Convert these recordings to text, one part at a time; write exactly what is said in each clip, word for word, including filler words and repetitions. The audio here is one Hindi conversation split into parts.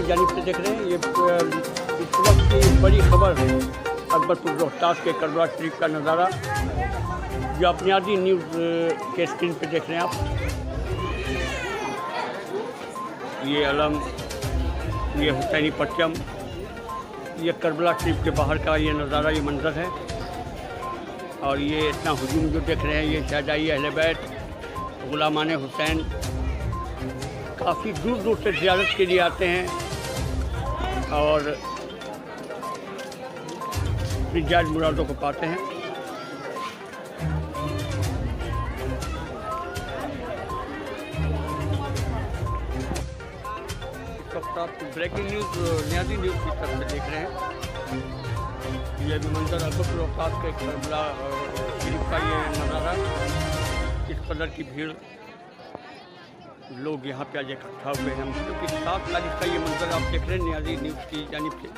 जानिब से देख रहे हैं। ये इस वक्त की बड़ी खबर अकबरपुर रोहतास के करबला शरीफ का नज़ारा जो अपनी आदि न्यूज़ के स्क्रीन पे देख रहे हैं आप। ये अलम, ये हुसैनी परचम, ये करबला शरीफ के बाहर का ये नज़ारा, ये मंजर है। और ये इतना हुजूम जो देख रहे हैं, ये शहजाई अहले बैत गुलामान हुसैन काफ़ी दूर दूर से ज़ियारत के लिए आते हैं और अपनी जायज़ मुरादों को पाते हैं। इस वक्त आप ब्रेकिंग न्यूज़ नियाज़ी न्यूज़ की तरफ से देख रहे हैं। ये भी मंजर अकबरपुर रोहतास के करबला शरीफ का ये नज़ारा। इस कदर की भीड़ लोग यहाँ पे आज इकट्ठा हुए हैं, क्योंकि सात तारीख का ये मंजर आप देख रहे हैं नियाज़ी न्यूज़ की जानिब से।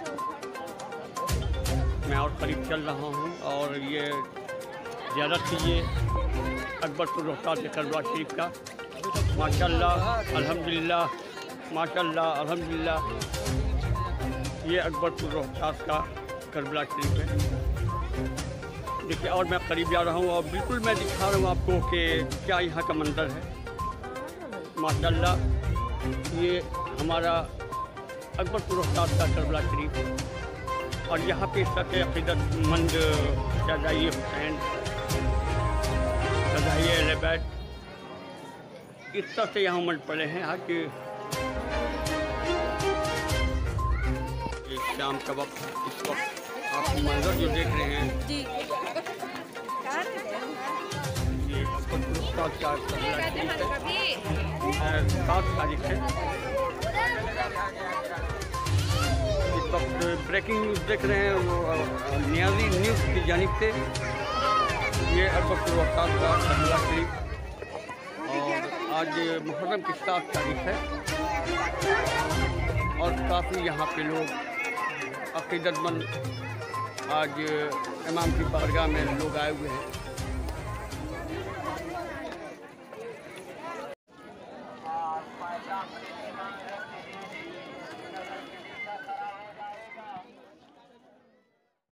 मैं और करीब चल रहा हूँ और ये ज़्यारत कीजिए अकबरपुर रोहतास के करबला शरीफ का। माशाअल्लाह अल्हम्दुलिल्लाह, माशाअल्लाह अल्हम्दुलिल्लाह। ये अकबरपुर रोहतास का करबला शरीफ है। देखिए, और मैं करीब जा रहा हूँ और बिल्कुल मैं दिखा रहा हूँ आपको कि क्या यहाँ का मंजर है। माशाअल्लाह, ये हमारा अकबरपुर रोहतास का करबला शरीफ और यहाँ पे सच अक़ीदतमंद शहजाई हुसैन, शहजाई अहले बैत इस तरह से यहाँ उमड़ पड़े हैं। हाँ कि शाम का वक्त, इस वक्त आप मंजर जो देख रहे हैं, ये अकबरपुर रोहतास का करबला शरीफ है। सात तारीख है। इस वक्त ब्रेकिंग न्यूज़ देख रहे हैं वो नियाज़ी न्यूज़ की जानिब से। ये अकबरपुर रोहतास का करबला शरीफ और आज मुहर्रम की सात तारीख है और काफ़ी यहाँ पे लोग अक़ीदतमंद आज इमाम की बारगाह में लोग आए हुए हैं।